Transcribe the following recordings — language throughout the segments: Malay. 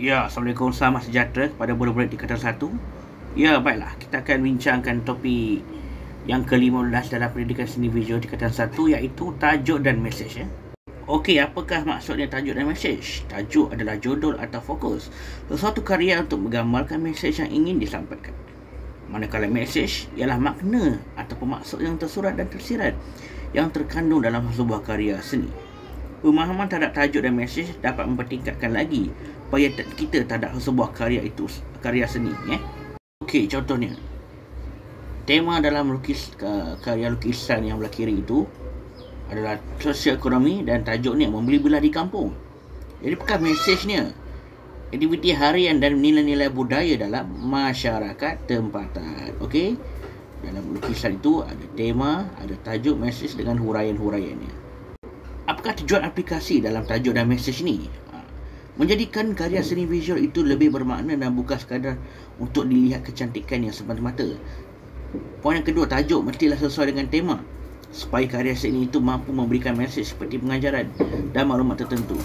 Ya, Assalamualaikum, selamat sejahtera kepada budak-budak di Tingkatan 1. Ya, baiklah, kita akan bincangkan topik yang ke-15 dalam pendidikan seni visual Tingkatan 1, iaitu tajuk dan mesej. Okey, apakah maksudnya tajuk dan mesej? Tajuk adalah judul atau fokus sesuatu karya untuk menggambarkan mesej yang ingin disampaikan. Manakala mesej ialah makna ataupun maksud yang tersurat dan tersirat yang terkandung dalam sebuah karya seni. Pemahaman terhadap tajuk dan mesej dapat mempertingkatkan lagi upaya kita terhadap sebuah karya seni. Okey, contohnya tema dalam karya lukisan yang belah kiri itu adalah sosial ekonomi dan tajuknya membeli belah di kampung. Jadi apakah mesejnya? Aktiviti harian dan nilai-nilai budaya dalam masyarakat tempatan. Okey, dalam lukisan itu ada tema, ada tajuk, mesej dengan huraian-huraiannya. Apakah tujuan aplikasi dalam tajuk dan mesej ni? Menjadikan karya seni visual itu lebih bermakna dan bukan sekadar untuk dilihat kecantikannya semata-mata. Poin yang kedua, tajuk mestilah sesuai dengan tema supaya karya seni itu mampu memberikan mesej seperti pengajaran dan maklumat tertentu.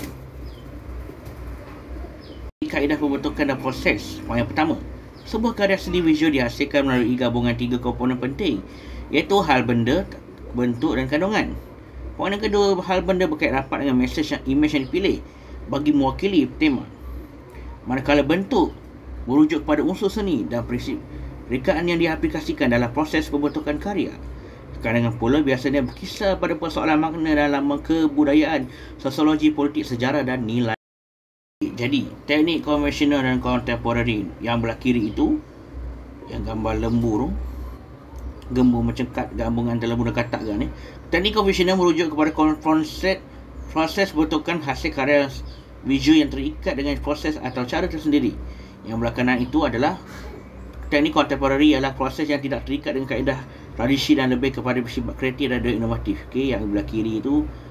Kaedah pembentukan dan proses. Poin yang pertama, sebuah karya seni visual dihasilkan melalui gabungan 3 komponen penting, iaitu hal benda, bentuk dan kandungan. Poin yang kedua, hal benda berkait rapat dengan mesej yang imej yang dipilih bagi mewakili tema. Manakala bentuk merujuk kepada unsur seni dan prinsip rekaan yang diaplikasikan dalam proses pembentukan karya. Kandungan pula biasanya berkisar pada persoalan makna dalam kebudayaan, sosiologi, politik, sejarah dan nilai. Jadi, teknik konvensional dan kontemporari yang belah kiri itu, yang gambar lembu tu, gembu mencekat gabungan antara lembu dan katak kan ni. Teknik konvensional merujuk kepada proses bentukan hasil karya visual yang terikat dengan proses atau cara tersendiri. Yang belakangan itu adalah teknik kontemporari, ialah proses yang tidak terikat dengan kaedah tradisi dan lebih kepada bersifat kreatif dan inovatif. Okey, yang belah kiri itu